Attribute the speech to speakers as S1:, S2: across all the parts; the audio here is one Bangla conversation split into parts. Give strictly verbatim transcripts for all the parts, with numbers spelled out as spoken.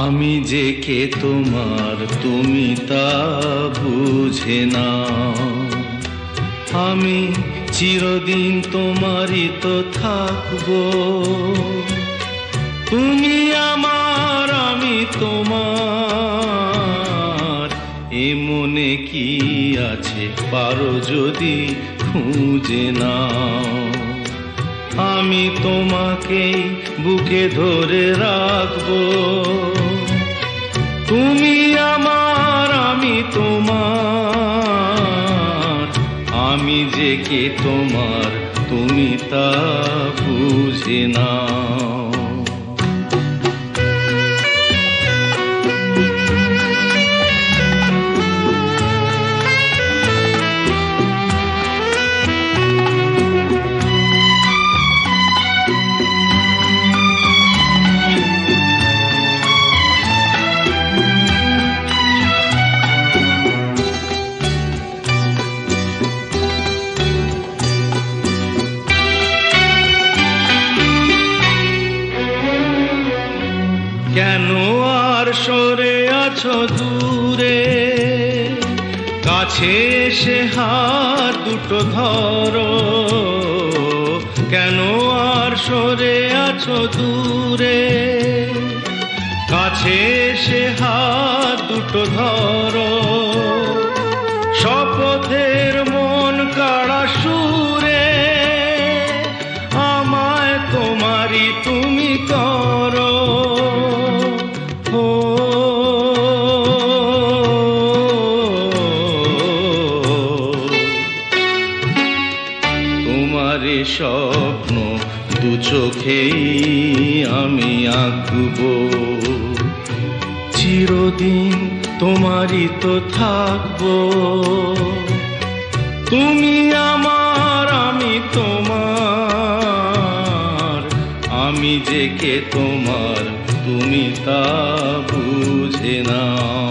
S1: আমি যে কে তোমার তুমি তা বুঝে না। আমি চিরদিন তোমারই তো থাকবো। তুমি আমার আমি তোমার, এ মনে কি আছে পারো যদি খুঁজে নাও। আমি তোমাকেই বুকে ধরে রাখবো। তুমি আমার আমি তোমার, আমি যে কে তোমার তুমি তা বুঝে নাও। কেন আর সরে আছো দূরে, কাছে এসে হাত দুটো ধরো। কেন আর সরে আছো দূরে, কাছে এসে হাত দুটো ধরো। শপথের মন কাড়া সুরে আমায় তোমারই তুমি করো। তোমারে স্বপ্ন দু চোখেই আমি আঁকবো। চিরদিন তোমারই তো থাকবো। তুমি আমার আমি তোমার, আমি যে কে তোমার তুমি তা বুঝে নাও।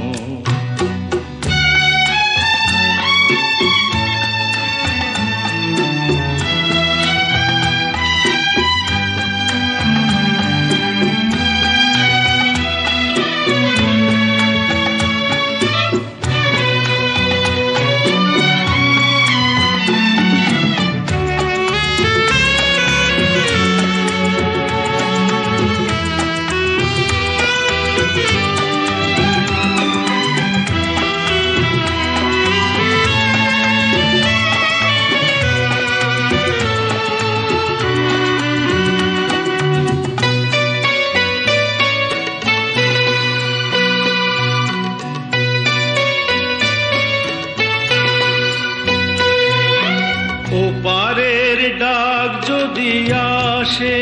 S1: ওপারের ডাক যদি আসে,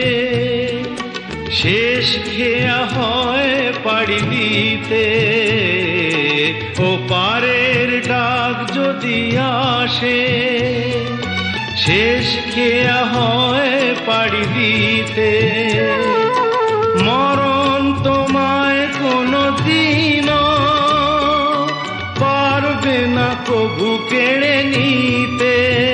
S1: শেষ খেয়া হয় পাড়ি দিতে। ওপারের ডাক যদি আসে, শেষ খেয়া হয় পাড়ি দিতে। মরণ তোমায় কোনো দিনও পারবে না কবু কেড়ে নিতে।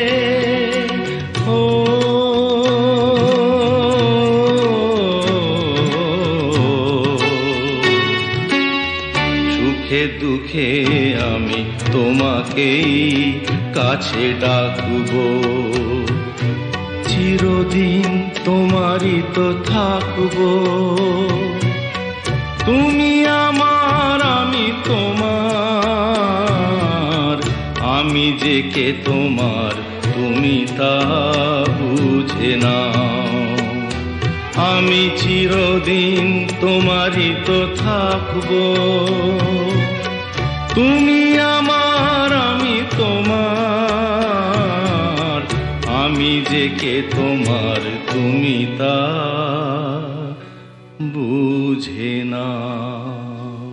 S1: সুখে দুঃখে আমি তোমাকেই কাছে ডাকবো। চিরদিন তোমারই তো থাকবো। তুমি আমার আমি তোমার, আমি যে কে তোমার তুমি তা বুঝে নাও। আমি চিরদিন তোমারই তো থাকবো। তুমি আমার আমি তোমার, আমি যে কে তোমার তুমি তা বুঝে নাও।